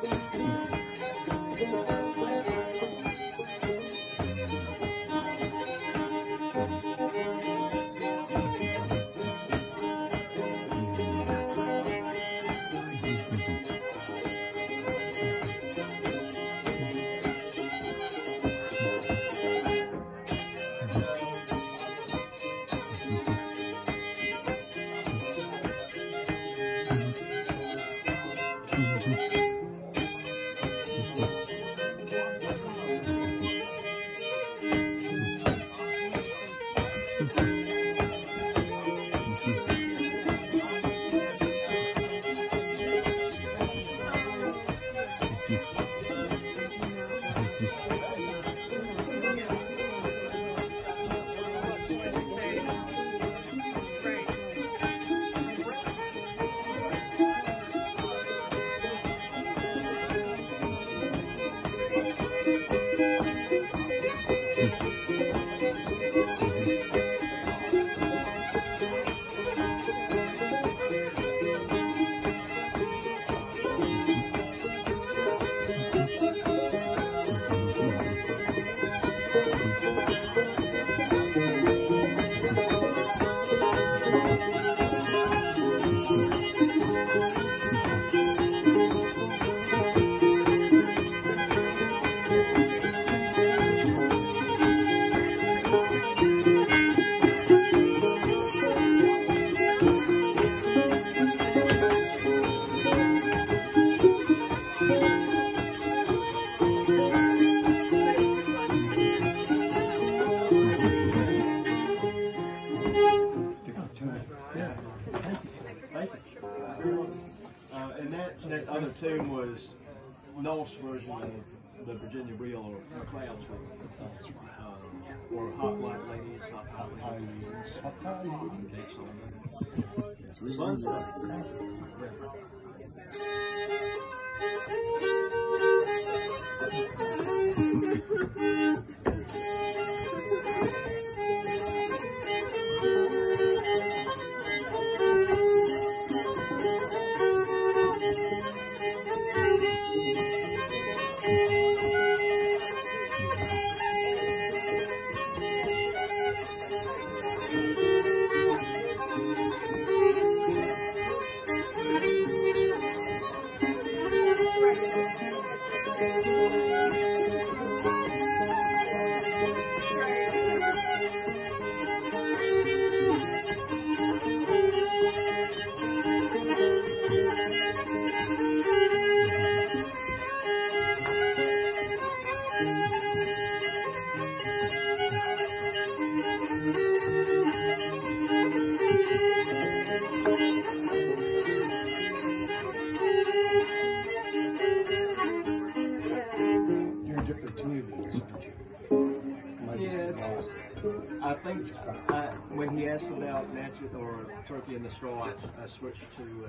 And that other tune was Knauff's version of the Virginia Reel or McLeod's Reel. Or Hot White Ladies, Hot Ladies. Fun stuff. I think when he asked about Natchez or Turkey in the Straw, I switched to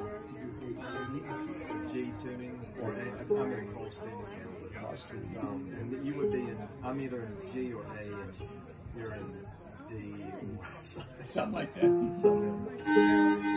G tuning or A. I'm in cross tuning. And you would be in, I'm either in G or A, and you're in D. Something like that.